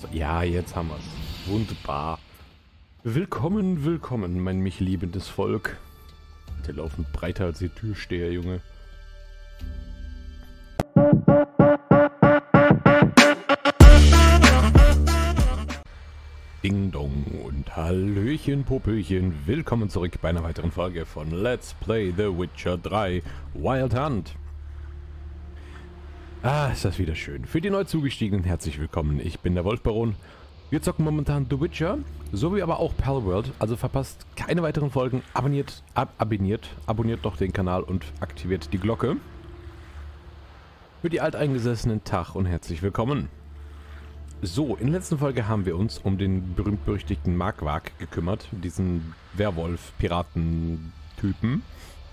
Ja, jetzt haben wir's. Wunderbar. Willkommen, willkommen, mein mich liebendes Volk. Der laufen breiter als die Türsteher, Junge. Ding Dong und Hallöchen, Popöchen. Willkommen zurück bei einer weiteren Folge von Let's Play The Witcher 3 Wild Hunt. Ah, ist das wieder schön. Für die neu zugestiegenen herzlich willkommen. Ich bin der Wolfbaron. Wir zocken momentan The Witcher, sowie aber auch Palworld. Also verpasst keine weiteren Folgen. Abonniert doch den Kanal und aktiviert die Glocke. Für die Alteingesessenen Tag und herzlich willkommen. So, in der letzten Folge haben wir uns um den berühmt-berüchtigten Markwag gekümmert. Diesen Werwolf-Piraten-Typen.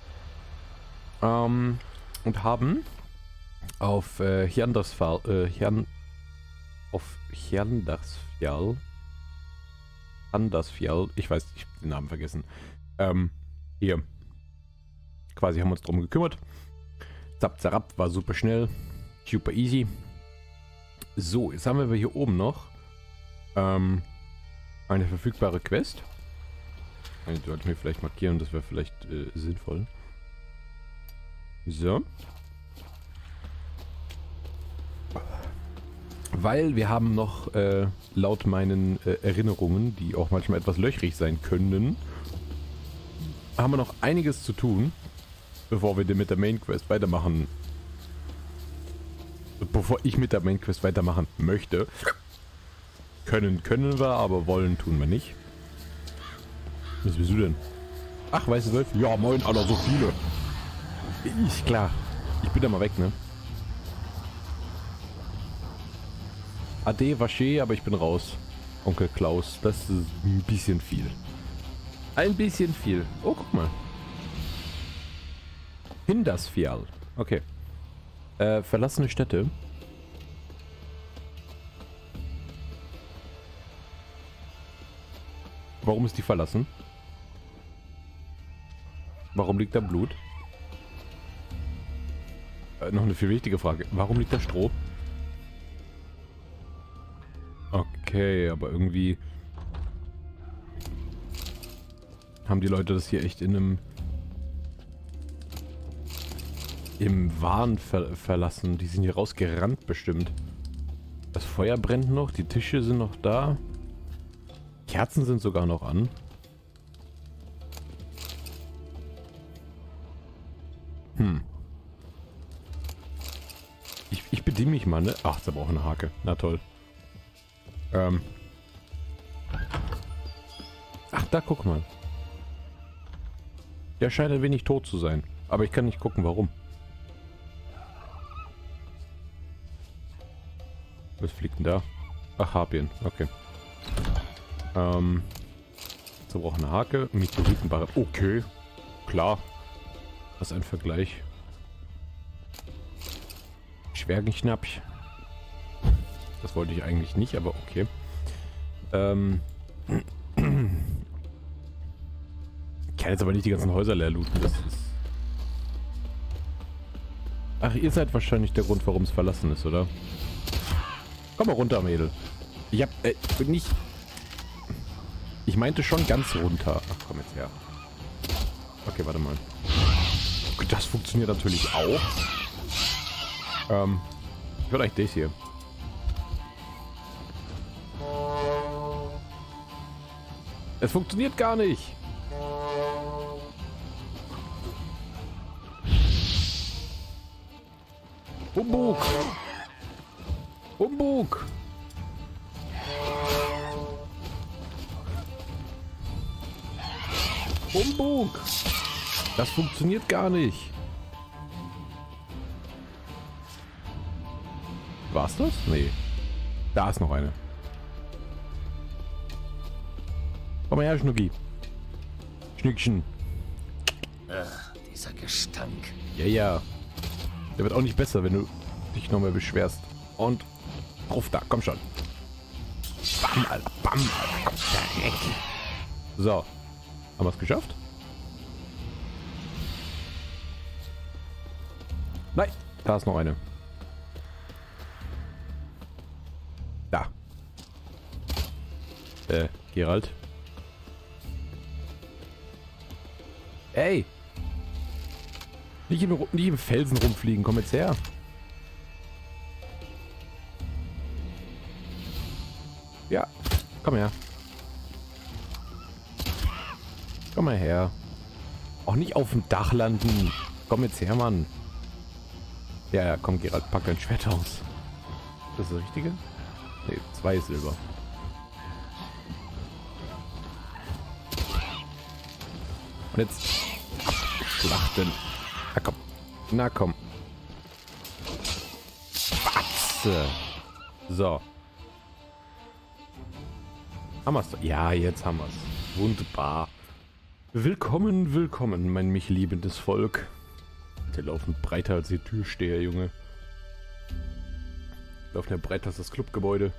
Und haben auf Hjandarsfjall, ich weiß, ich habe den Namen vergessen. Hier. Quasi haben wir uns drum gekümmert. Zap, zarab, war super schnell. Super easy. So, jetzt haben wir hier oben noch eine verfügbare Quest. Die sollte ich mir vielleicht markieren, das wäre vielleicht sinnvoll. So. Weil wir haben noch, laut meinen Erinnerungen, die auch manchmal etwas löchrig sein können, haben wir noch einiges zu tun, bevor wir mit der Main Quest weitermachen. Bevor ich mit der Main Quest weitermachen möchte. Können wir, aber wollen tun wir nicht. Was bist du denn? Ach, weiße Wölfe? Ja, moin, Alter, so viele. Ist klar. Ich bin da mal weg, ne? Ade, Vaché, aber ich bin raus. Onkel Klaus, das ist ein bisschen viel. Ein bisschen viel. Oh, guck mal. Hjandarsfjall. Okay. Verlassene Städte. Warum ist die verlassen? Warum liegt da Blut? Noch eine viel wichtige Frage. Warum liegt da Stroh? Okay, aber irgendwie haben die Leute das hier echt im Wahn verlassen. Die sind hier rausgerannt bestimmt. Das Feuer brennt noch, die Tische sind noch da. Kerzen sind sogar noch an. Ich bediene mich mal, ne? Ach, ist aber auch eine Hake. Na toll. Ach, da guck mal. Der scheint ein wenig tot zu sein. Aber ich kann nicht gucken, warum. Was fliegt denn da? Ach, Harpien. Okay. Zerbrochene Hake. Meteoritenbarre. Okay. Klar. Was ein Vergleich. Schwergenschnappsch. Das wollte ich eigentlich nicht, aber okay. Ich kann jetzt aber nicht die ganzen Häuser leer looten. Das ist... Ach, ihr seid wahrscheinlich der Grund, warum es verlassen ist, oder? Komm mal runter, Mädel. Ich hab, nicht... Ich meinte schon ganz runter. Ach, komm jetzt her. Okay, warte mal. Das funktioniert natürlich auch. Vielleicht das hier. Es funktioniert gar nicht. Humbug. Humbug. Humbug. Das funktioniert gar nicht. War's das? Nee. Da ist noch eine. Komm mal her, Schnucki. Schnickchen. Dieser Gestank. Ja, ja. Der wird auch nicht besser, wenn du dich noch mehr beschwerst. Und drauf da, komm schon. Bam, Alter. Bam, Alter. Komm, direkt. So. Haben wir es geschafft? Nein, da ist noch eine. Da. Geralt. Ey! Nicht im Felsen rumfliegen, komm jetzt her. Ja, komm her. Komm mal her. Auch nicht auf dem Dach landen. Komm jetzt her, Mann. Ja, ja, komm, Geralt, pack dein Schwert aus. Ist das das Richtige? Ne, 2 Silber. Und jetzt abschlachten. Na komm. Na komm. Batze. So. Haben wir's doch. Ja, jetzt haben wir's. Wunderbar. Willkommen, willkommen, mein mich liebendes Volk. Der laufen breiter als die Türsteher, Junge. Laufen ja breiter als das Clubgebäude.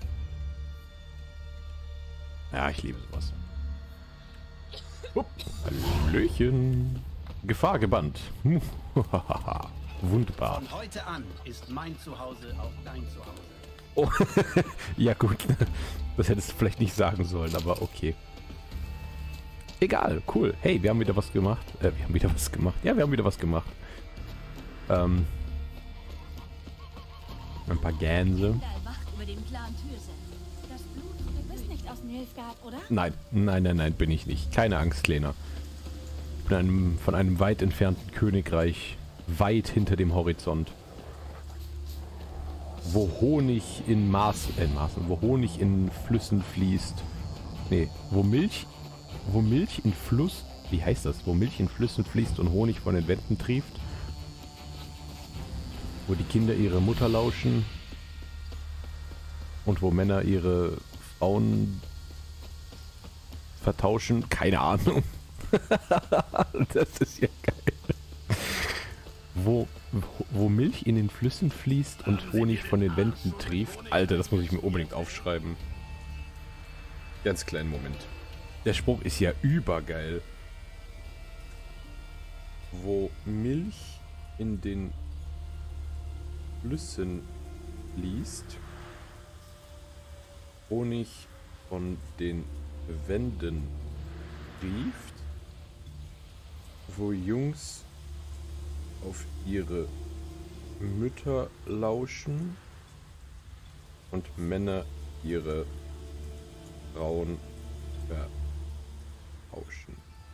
Ja, ich liebe sowas. Hallöchen. Gefahr gebannt. Wunderbar. Von heute an ist mein Zuhause auch dein Zuhause. Oh, ja gut. Das hättest du vielleicht nicht sagen sollen, aber okay. Egal, cool. Hey, wir haben wieder was gemacht. Wir haben wieder was gemacht. Ja, wir haben wieder was gemacht. Ein paar Gänse. Nein, nein, nein, nein, bin ich nicht. Keine Angst, Kleiner. Ich bin von einem weit entfernten Königreich, weit hinter dem Horizont. Wo Honig in wo Honig in Flüssen fließt. Nee, wo Milch in Fluss, wie heißt das? Wo Milch in Flüssen fließt und Honig von den Wänden trieft. Wo die Kinder ihre Mutter lauschen. Und wo Männer ihre Frauen vertauschen. Keine Ahnung. Das ist ja geil. Wo Milch in den Flüssen fließt und Honig von den Wänden trieft. Alter, das muss ich mir unbedingt aufschreiben. Ganz kleinen Moment. Der Spruch ist ja übergeil. Wo Milch in den Flüssen fließt, Honig von den Wänden trieft, wo Jungs auf ihre Mütter lauschen und Männer ihre Frauen vertauschen.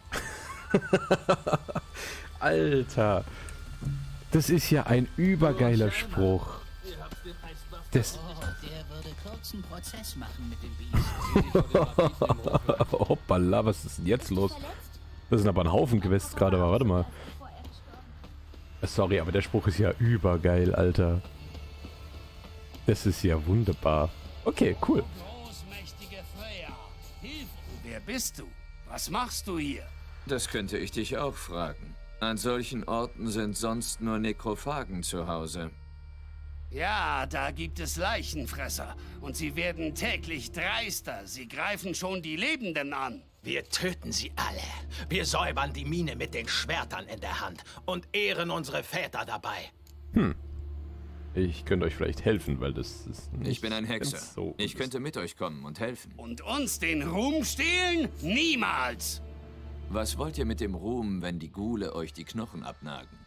Alter, das ist ja ein übergeiler Spruch. Das Der würde kurzen Prozess machen mit dem Biest. Hoppala, was ist denn jetzt los? Das sind aber ein Haufen Quests gerade, aber warte mal. Sorry, aber der Spruch ist ja übergeil, Alter. Das ist ja wunderbar. Okay, cool. Großmächtige Freya, hilf! Wer bist du? Was machst du hier? Das könnte ich dich auch fragen. An solchen Orten sind sonst nur Nekrophagen zu Hause. Ja, da gibt es Leichenfresser. Und sie werden täglich dreister. Sie greifen schon die Lebenden an. Wir töten sie alle. Wir säubern die Mine mit den Schwertern in der Hand und ehren unsere Väter dabei. Ich könnte euch vielleicht helfen, weil das ist nicht Ich bin ein Hexer. so Ich könnte mit euch kommen und helfen. Und uns den Ruhm stehlen? Niemals! Was wollt ihr mit dem Ruhm, wenn die Ghule euch die Knochen abnagen?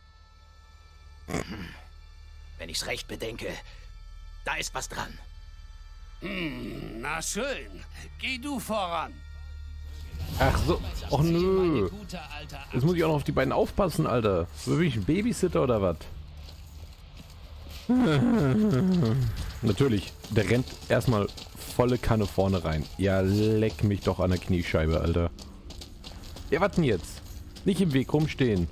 Wenn ich's recht bedenke, da ist was dran. Na schön. Geh du voran. Ach so. Och nö. Jetzt muss ich auch noch auf die beiden aufpassen, Alter. So bin ich ein Babysitter oder was? Natürlich. Der rennt erstmal volle Kanne vorne rein. Ja, leck mich doch an der Kniescheibe, Alter. Ja, was denn jetzt? Nicht im Weg rumstehen.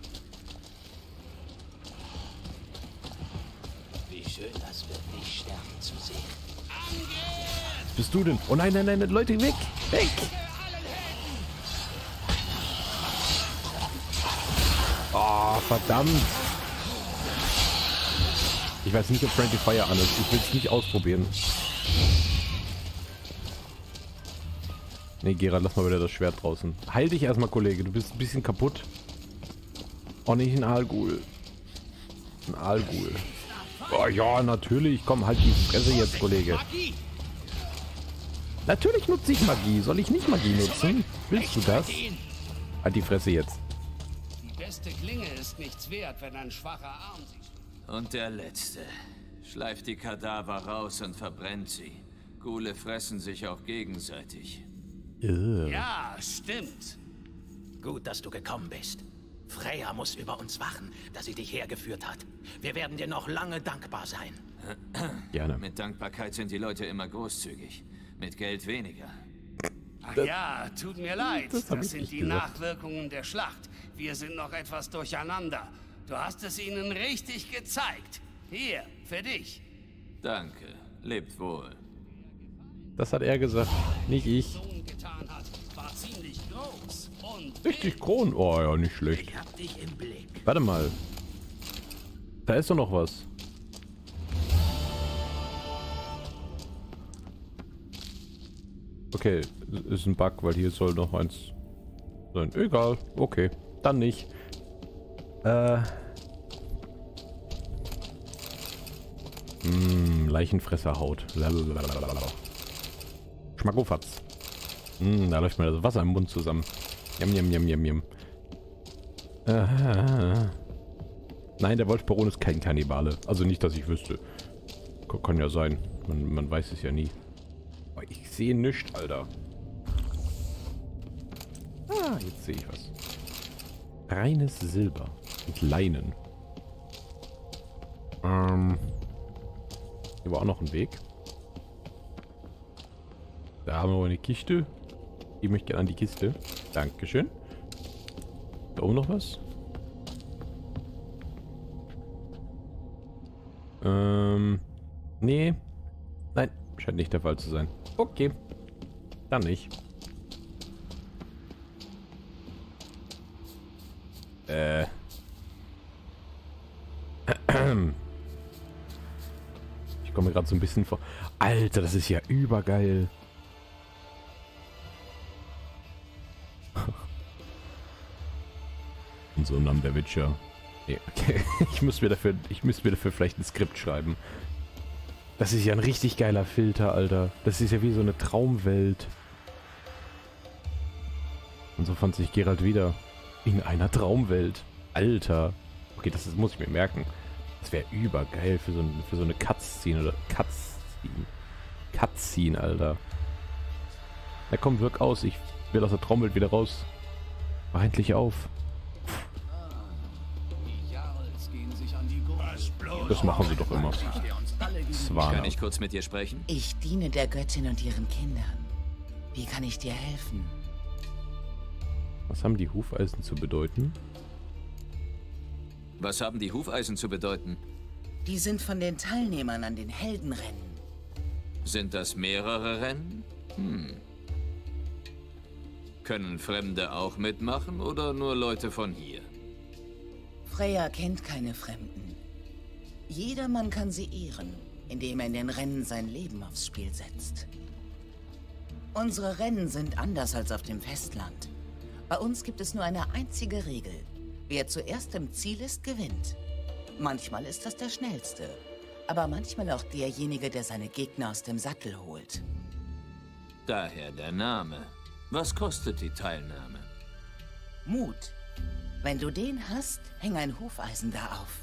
Wie schön das wird, dich sterben zu sehen. Was bist du denn? Oh nein, nein, nein, Leute, weg! Weg! Oh, verdammt! Ich weiß nicht, ob Friendly Fire an ist. Ich will es nicht ausprobieren. Nee, Gerard, lass mal wieder das Schwert draußen. Heil dich erstmal, Kollege. Du bist ein bisschen kaputt. Oh, nicht ein Aalgul. Ein Aalgul. Oh ja, natürlich. Komm, halt die Fresse jetzt, Kollege. Natürlich nutze ich Magie. Soll ich nicht Magie nutzen? Willst du das? Halt die Fresse jetzt. Die beste Klinge ist nichts wert, wenn ein schwacher Arm sie... Und der letzte. Schleift die Kadaver raus und verbrennt sie. Ghule fressen sich auch gegenseitig. Ja, stimmt. Gut, dass du gekommen bist. Freya muss über uns wachen, dass sie dich hergeführt hat. Wir werden dir noch lange dankbar sein. Gerne. Mit Dankbarkeit sind die Leute immer großzügig. Mit Geld weniger. Ach ja, tut mir leid. das hab Das ich sind nicht die gesagt. Nachwirkungen der Schlacht. Wir sind noch etwas durcheinander. Du hast es ihnen richtig gezeigt. Hier, für dich. Danke. Lebt wohl. Das hat er gesagt, nicht ich. Sohn getan hat, war ziemlich groß und Richtig Kron. Oh ja, nicht schlecht. Ich hab dich im Blick. Warte mal. Da ist doch noch was. Okay, ist ein Bug, weil hier soll noch eins sein. Egal, okay, dann nicht. Leichenfresserhaut. Schmackofatz. Da läuft mir das Wasser im Mund zusammen. Jam, jam, jam, jam, jam. Nein, der Wolfsbaron ist kein Kannibale. Also nicht, dass ich wüsste. Kann ja sein. Man weiß es ja nie. Aber ich sehe nichts, Alter. Ah, jetzt sehe ich was. Reines Silber. Und Leinen. Hier war auch noch ein Weg. Da haben wir eine Kiste. Ich möchte gerne an die Kiste. Dankeschön. Da oben noch was? Nee. Nein, scheint nicht der Fall zu sein. Okay. Dann nicht. Ich komme mir gerade so ein bisschen vor. Alter, das ist ja übergeil. Und so nahm der Witcher. Nee, okay. Ich müsste mir dafür vielleicht ein Skript schreiben. Das ist ja ein richtig geiler Filter, Alter. Das ist ja wie so eine Traumwelt. Und so fand sich Geralt wieder. In einer Traumwelt. Alter. Okay, das muss ich mir merken. Das wäre übergeil für so eine Cutscene oder Cutscene, Alter. Na komm, wirk aus. Ich will aus der Traumwelt wieder raus. Mach endlich auf. Das machen sie doch immer. Kann ich kurz mit dir sprechen? Ich diene der Göttin und ihren Kindern. Wie kann ich dir helfen? Was haben die Hufeisen zu bedeuten? Was haben die Hufeisen zu bedeuten? Die sind von den Teilnehmern an den Heldenrennen. Sind das mehrere Rennen? Können Fremde auch mitmachen oder nur Leute von hier? Freya kennt keine Fremden. Jedermann kann sie ehren, indem er in den Rennen sein Leben aufs Spiel setzt. Unsere Rennen sind anders als auf dem Festland. Bei uns gibt es nur eine einzige Regel. Wer zuerst im Ziel ist, gewinnt. Manchmal ist das der Schnellste, aber manchmal auch derjenige, der seine Gegner aus dem Sattel holt. Daher der Name. Was kostet die Teilnahme? Mut. Wenn du den hast, häng ein Hufeisen da auf.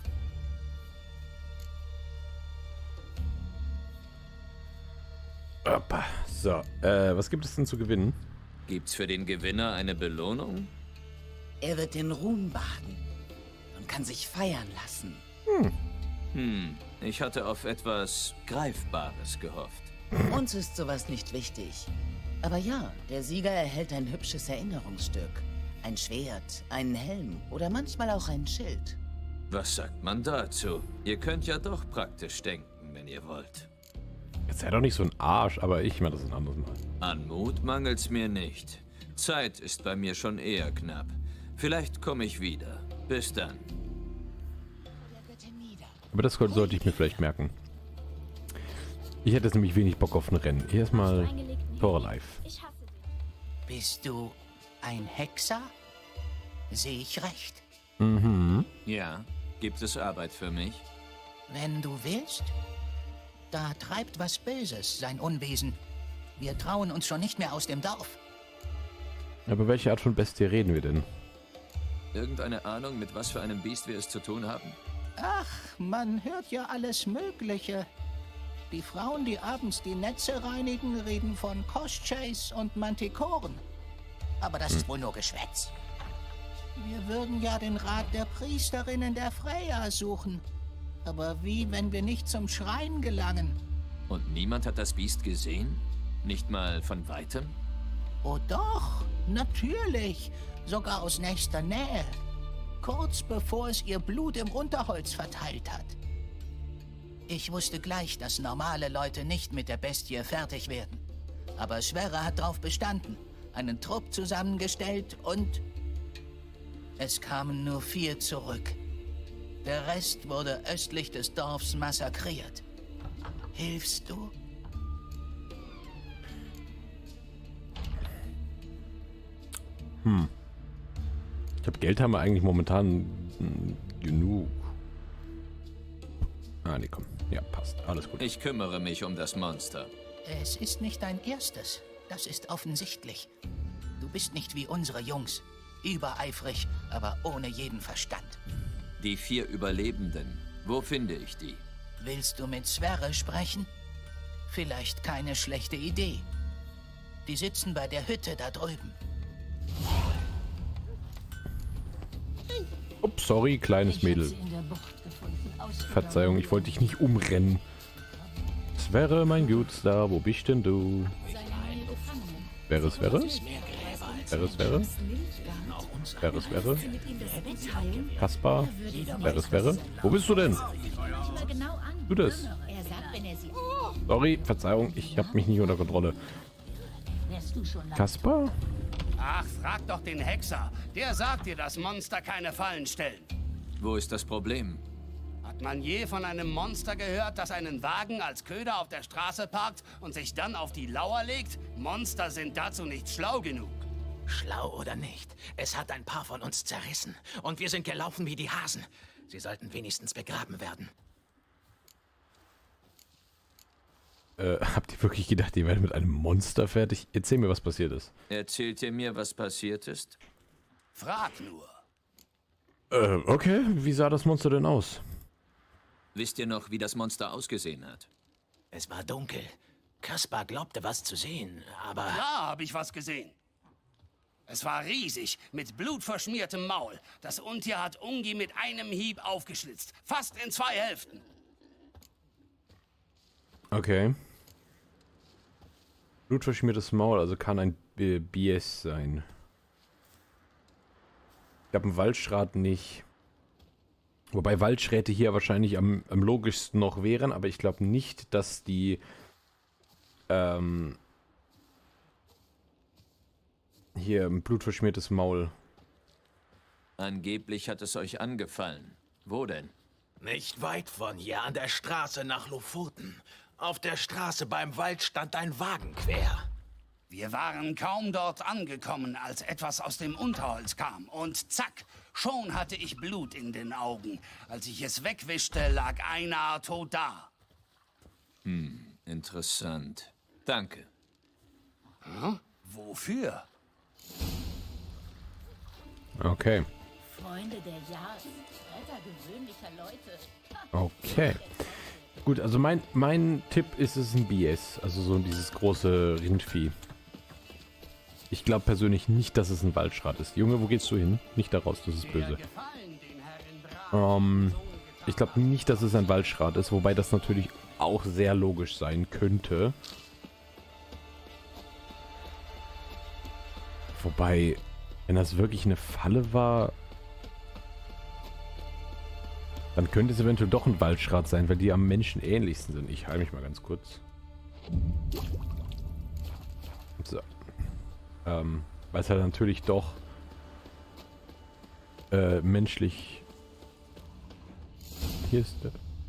Opa. So, was gibt es denn zu gewinnen? Gibt's für den Gewinner eine Belohnung? Er wird den Ruhm baden und kann sich feiern lassen. Ich hatte auf etwas Greifbares gehofft. Uns ist sowas nicht wichtig. Aber ja, der Sieger erhält ein hübsches Erinnerungsstück. Ein Schwert, einen Helm oder manchmal auch ein Schild. Was sagt man dazu? Ihr könnt ja doch praktisch denken, wenn ihr wollt. Jetzt sei doch nicht so ein Arsch, aber ich mache das ein anderes Mal. An Mut mangelt's mir nicht. Zeit ist bei mir schon eher knapp. Vielleicht komme ich wieder. Bis dann. Aber das sollte ich mir vielleicht merken. Ich hätte jetzt nämlich wenig Bock auf ein Rennen. Erstmal For Life. Bist du ein Hexer? Sehe ich recht? Mhm. Ja, gibt es Arbeit für mich? Wenn du willst. Da treibt was Böses sein Unwesen. Wir trauen uns schon nicht mehr aus dem Dorf. Aber welche Art von Bestie reden wir denn? Irgendeine Ahnung, mit was für einem Biest wir es zu tun haben? Ach, man hört ja alles Mögliche. Die Frauen, die abends die Netze reinigen, reden von Koschscheis und Mantikoren. Aber das ist wohl nur Geschwätz. Wir würden ja den Rat der Priesterinnen der Freya suchen. Aber wie, wenn wir nicht zum Schrein gelangen? Und niemand hat das Biest gesehen? Nicht mal von weitem? Oh doch, natürlich. Sogar aus nächster Nähe. Kurz bevor es ihr Blut im Unterholz verteilt hat. Ich wusste gleich, dass normale Leute nicht mit der Bestie fertig werden. Aber Sverre hat darauf bestanden, einen Trupp zusammengestellt und... Es kamen nur 4 zurück. Der Rest wurde östlich des Dorfs massakriert. Hilfst du? Ich glaube, Geld haben wir eigentlich momentan genug. Ah, nee, komm. Ja, passt. Alles gut. Ich kümmere mich um das Monster. Es ist nicht dein erstes. Das ist offensichtlich. Du bist nicht wie unsere Jungs. Übereifrig, aber ohne jeden Verstand. Die 4 Überlebenden. Wo finde ich die? Willst du mit Sverre sprechen? Vielleicht keine schlechte Idee. Die sitzen bei der Hütte da drüben. Ups, sorry, kleines Mädel. Verzeihung, ich wollte dich nicht umrennen. Sverre, mein Gutstar, wo bist denn du? Sverre? Sverre? Kaspar? Sverre? Wo bist du denn? Du das? Sorry, Verzeihung, ich habe mich nicht unter Kontrolle. Kaspar? Ach, frag doch den Hexer. Der sagt dir, dass Monster keine Fallen stellen. Wo ist das Problem? Hat man je von einem Monster gehört, das einen Wagen als Köder auf der Straße parkt und sich dann auf die Lauer legt? Monster sind dazu nicht schlau genug. Schlau oder nicht, es hat ein paar von uns zerrissen. Und wir sind gelaufen wie die Hasen. Sie sollten wenigstens begraben werden. Habt ihr wirklich gedacht, ihr werdet mit einem Monster fertig? Erzähl mir, was passiert ist. Erzählt ihr mir, was passiert ist? Frag nur. Okay. Wie sah das Monster denn aus? Wisst ihr noch, wie das Monster ausgesehen hat? Es war dunkel. Kaspar glaubte, was zu sehen, aber... Ja, hab ich was gesehen. Es war riesig, mit blutverschmiertem Maul. Das Untier hat Ungi mit einem Hieb aufgeschlitzt. Fast in 2 Hälften. Okay. Blutverschmiertes Maul, also kann ein BS sein. Ich glaube, ein Waldschrat nicht. Wobei Waldschräte hier wahrscheinlich am logischsten noch wären, aber ich glaube nicht, dass die hier ein blutverschmiertes Maul. Angeblich hat es euch angefallen. Wo denn? Nicht weit von hier, an der Straße nach Lofoten. Auf der Straße beim Wald stand ein Wagen quer. Wir waren kaum dort angekommen, als etwas aus dem Unterholz kam. Und zack, schon hatte ich Blut in den Augen. Als ich es wegwischte, lag einer tot da. Interessant. Danke. Hm? Wofür? Okay. Freunde der Jagd, Retter gewöhnlicher Leute. Okay. Gut, also mein Tipp ist es ein BS, also so dieses große Rindvieh. Ich glaube persönlich nicht, dass es ein Waldschrat ist. Junge, wo gehst du hin? Nicht da raus, das ist böse. Ich glaube nicht, dass es ein Waldschrat ist, wobei das natürlich auch sehr logisch sein könnte. Wobei, wenn das wirklich eine Falle war, dann könnte es eventuell doch ein Waldschrat sein, weil die am Menschen ähnlichsten sind. Ich heile mich mal ganz kurz. So. Weil es halt natürlich doch menschlich... Hier ist der...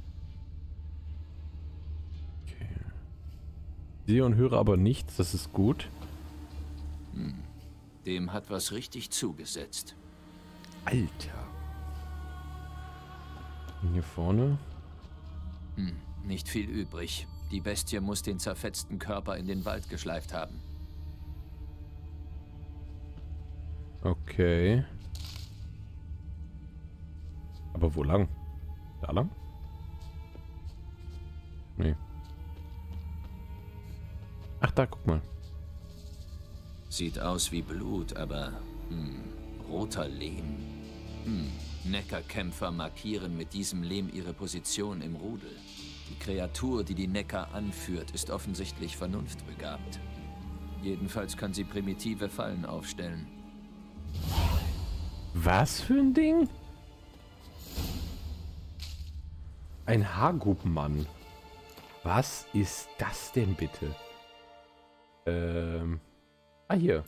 Okay. Sehe und höre aber nichts, das ist gut. Dem hat was richtig zugesetzt. Alter. Und hier vorne? Nicht viel übrig. Die Bestie muss den zerfetzten Körper in den Wald geschleift haben. Okay. Aber wo lang? Da lang? Nee. Ach, da, guck mal. Sieht aus wie Blut, aber roter Lehm. Neckar-Kämpfer markieren mit diesem Lehm ihre Position im Rudel. Die Kreatur, die die Neckar anführt, ist offensichtlich vernunftbegabt. Jedenfalls kann sie primitive Fallen aufstellen. Was für ein Ding? Ein Hagubmann. Was ist das denn bitte? Hier.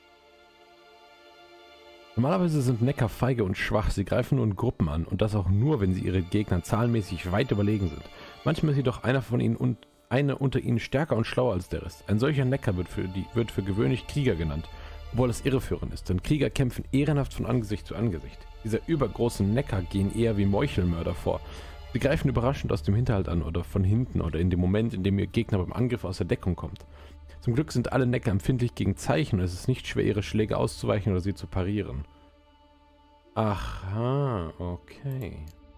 Normalerweise sind Neckar feige und schwach. Sie greifen nur in Gruppen an. Und das auch nur, wenn sie ihren Gegnern zahlenmäßig weit überlegen sind. Manchmal ist jedoch einer von ihnen und eine unter ihnen stärker und schlauer als der Rest. Ein solcher Neckar wird für gewöhnlich Krieger genannt. Obwohl es irreführend ist, denn Krieger kämpfen ehrenhaft von Angesicht zu Angesicht. Diese übergroßen Neckar gehen eher wie Meuchelmörder vor. Sie greifen überraschend aus dem Hinterhalt an oder von hinten oder in dem Moment, in dem ihr Gegner beim Angriff aus der Deckung kommt. Zum Glück sind alle Neckar empfindlich gegen Zeichen und es ist nicht schwer, ihre Schläge auszuweichen oder sie zu parieren. Aha, okay.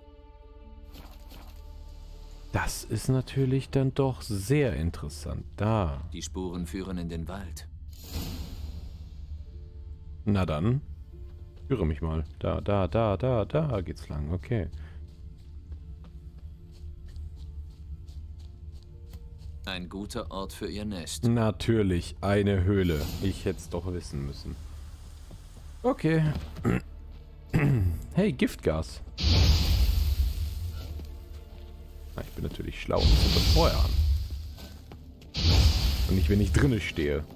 Das ist natürlich dann doch sehr interessant. Da. Die Spuren führen in den Wald. Na dann, führe mich mal. Da geht's lang. Okay. Ein guter Ort für ihr Nest. Natürlich, eine Höhle. Ich hätte es doch wissen müssen. Okay. Hey, Giftgas. Na, ich bin natürlich schlau und zünde das Feuer an. Und nicht, wenn ich drinne stehe.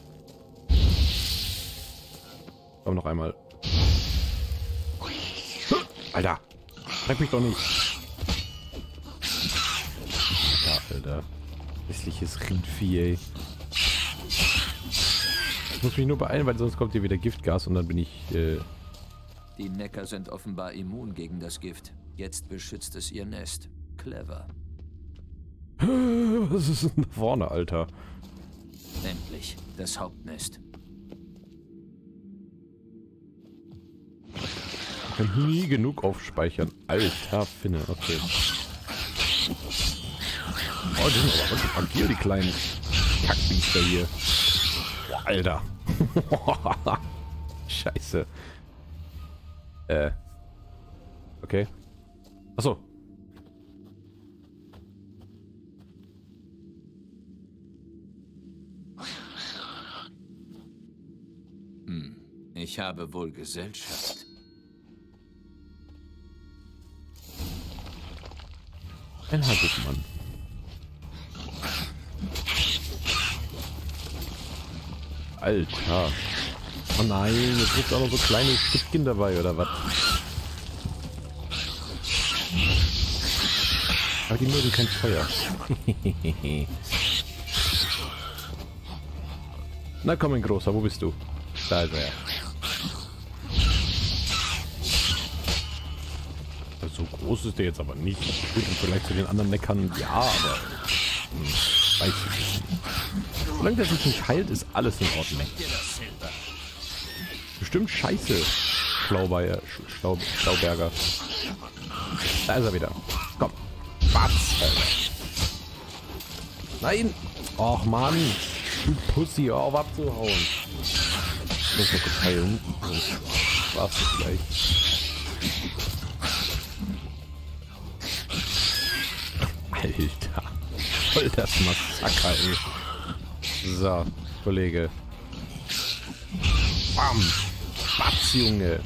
Aber noch einmal. Alter, treib mich doch nicht. Alter. Hässliches Rindvieh, ey. Ich muss mich nur beeilen, weil sonst kommt hier wieder Giftgas und dann bin ich, Die Neckar sind offenbar immun gegen das Gift. Jetzt beschützt es ihr Nest. Clever. Was ist denn da vorne, Alter? Endlich, das Hauptnest. Ich kann nie genug aufspeichern. Alter Finne, okay. Oh, die sind aber wirklich agil, die kleinen Kackbiester hier. Boah, Alter. Scheiße. Okay. Achso. Ich habe wohl Gesellschaft. Ein Hagubmann. Alter. Oh nein, jetzt gibt es auch noch so kleine Stückchen dabei, oder was? Aber die mögen kein Feuer. Na komm, mein Großer, wo bist du? Da ist er. So groß ist der jetzt aber nicht. Gut, und vielleicht zu den anderen Neckern, ja, aber... weiß ich nicht. Solange der sich nicht heilt, ist alles in Ordnung. Bestimmt scheiße, Schlauberger. Da ist er wieder. Komm. Batz, Alter. Nein! Och, Mann! Du Pussy, hör auf abzuhauen. Ich muss noch kurz heilen. Sonst war's das gleich. Alter. Voll das Massaker, ey. So, Kollege. Bam! Batz, Junge!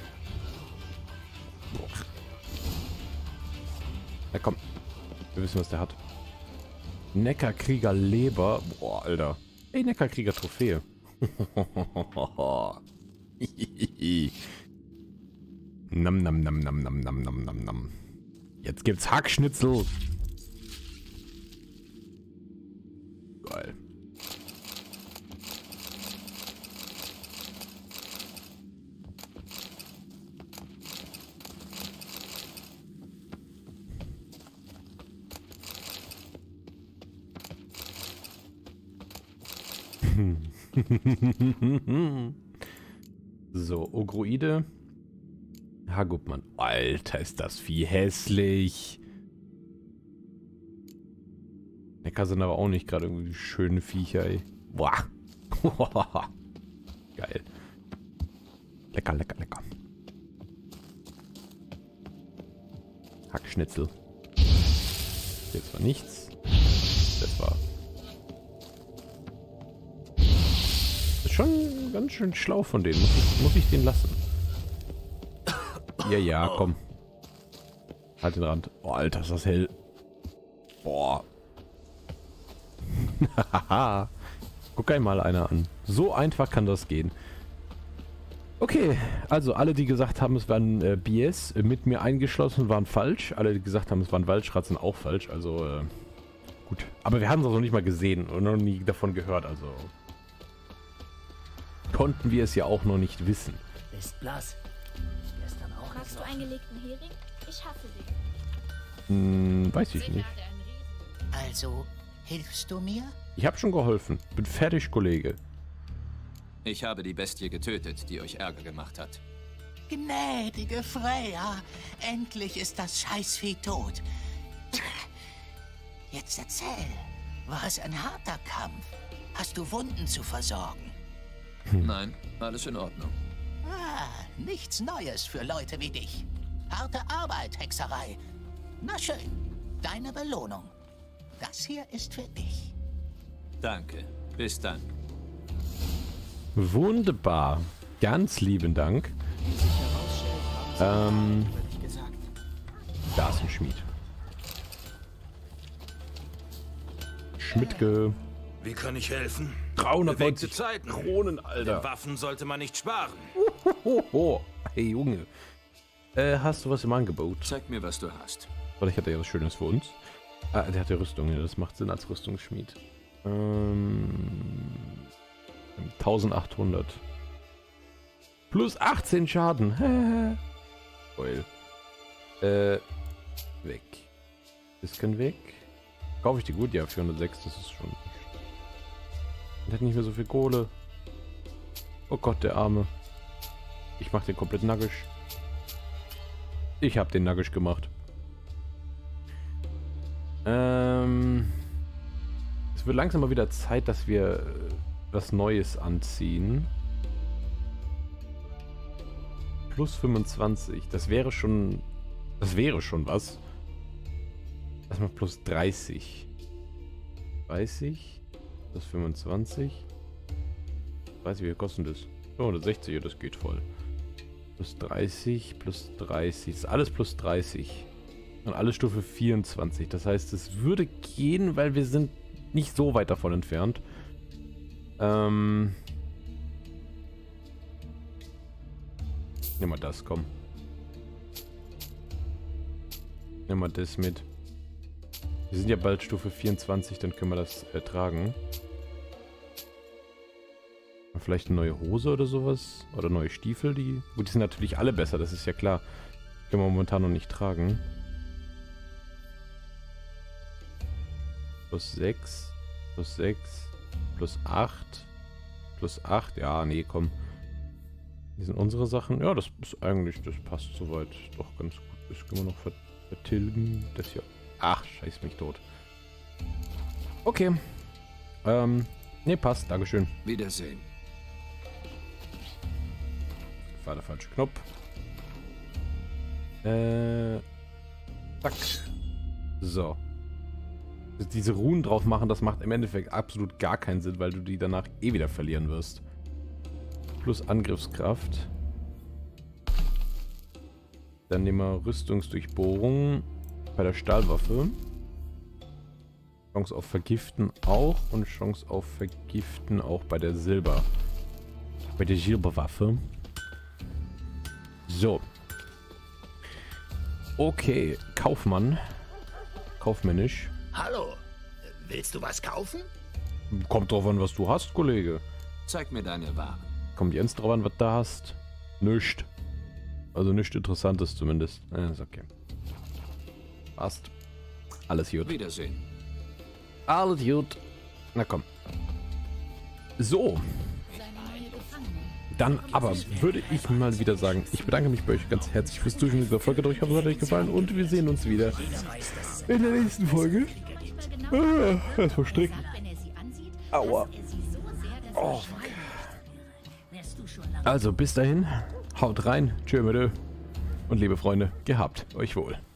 Na komm. Wir wissen, was der hat. Neckarkrieger Leber. Boah, Alter. Ey, Neckarkrieger Trophäe. Nam, nam, nam, nam, nam, nam, nam, nam, nam. Jetzt gibt's Hackschnitzel. Geil. So, Ogroide. Hagupmann. Alter, ist das Vieh hässlich. Neckar sind aber auch nicht gerade irgendwie schöne Viecher, ey. Boah. Geil. Lecker, lecker, lecker. Hackschnitzel. Jetzt war nichts. Das war... Das ist schon ganz schön schlau von denen. Muss ich den lassen. Ja, ja, komm. Halt den Rand. Oh, Alter, ist das hell. Boah. Haha. Guck einmal einer an. So einfach kann das gehen. Okay, also alle, die gesagt haben, es waren BS, mit mir eingeschlossen, waren falsch. Alle, die gesagt haben, es waren Waldschrat, sind auch falsch. Also, gut. Aber wir haben es auch noch nicht mal gesehen und noch nie davon gehört. Also konnten wir es ja auch noch nicht wissen. Ist blass. Gestern auch. Magst du eingelegten Hering? Ich hasse sie. Weiß ich nicht. Also, hilfst du mir? Ich habe schon geholfen. Bin fertig, Kollege. Ich habe die Bestie getötet, die euch Ärger gemacht hat. Gnädige Freya, endlich ist das Scheißvieh tot. Jetzt erzähl, war es ein harter Kampf? Hast du Wunden zu versorgen? Nein, alles in Ordnung. Ah, nichts Neues für Leute wie dich. Harte Arbeit, Hexerei. Na schön, deine Belohnung. Das hier ist für dich. Danke. Bis dann. Wunderbar. Ganz lieben Dank. Da ist ein Schmied. Schmidtke. Wie kann ich helfen? 390 Zeiten. Kronen, Den Alter. Waffen sollte man nicht sparen. Hohoho. Hey, Junge. Hast du was im Angebot? Zeig mir, was du hast. Weil ich hatte ja was Schönes für uns. Ah, der hat ja Rüstung. Das macht Sinn als Rüstungsschmied. 1800. Plus 18 Schaden. Oil. Weg. Das kann weg. Kaufe ich die gut? Ja, 406. Das ist schon... Der hat nicht mehr so viel Kohle. Oh Gott, der Arme. Ich mach den komplett naggisch. Ich hab den naggisch gemacht. Es wird langsam mal wieder Zeit, dass wir was Neues anziehen. Plus 25. Das wäre schon was. Lass mal plus 30. 30. Plus 25. 30, wie kostet das? Oh, das 60, das geht voll. Plus 30, plus 30. Das ist alles plus 30. Und alles Stufe 24. Das heißt, es würde gehen, weil wir sind nicht so weit davon entfernt. Nimm mal das, komm. Nimm mal das mit. Wir sind ja bald Stufe 24, dann können wir das tragen. Vielleicht eine neue Hose oder sowas. Oder neue Stiefel, die... Gut, die sind natürlich alle besser, das ist ja klar. Können wir momentan noch nicht tragen. Plus 6. Plus 6. Plus 8. Plus 8. Ja, nee, komm. Die sind unsere Sachen. Ja, das ist eigentlich... Das passt soweit doch ganz gut. Das können wir noch vertilgen. Das hier... Ach, scheiß mich tot. Okay. Nee, passt. Dankeschön. Wiedersehen. War der falsche Knopf. Zack. So. Diese Runen drauf machen, das macht im Endeffekt absolut gar keinen Sinn, weil du die danach eh wieder verlieren wirst. Plus Angriffskraft. Dann nehmen wir Rüstungsdurchbohrung bei der Stahlwaffe. Chance auf Vergiften auch und Chance auf Vergiften auch bei der Silberwaffe. So. Okay, Kaufmann. Kaufmännisch. Hallo, willst du was kaufen? Kommt drauf an, was du hast, Kollege. Zeig mir deine Waren. Kommt jetzt drauf an, was du hast. Nischt. Also nichts Interessantes zumindest. Ja, ist okay. Passt. Alles gut. Wiedersehen. Alles gut. Na komm. So. Dann aber würde ich mal wieder sagen, ich bedanke mich bei euch ganz herzlich fürs Zuschauen dieser Folge. Ich hoffe, es hat euch gefallen und wir sehen uns wieder in der nächsten Folge. Das verstricken. Aua. Oh, fuck. Also bis dahin, haut rein, tschö mit Ö. Und liebe Freunde, gehabt euch wohl.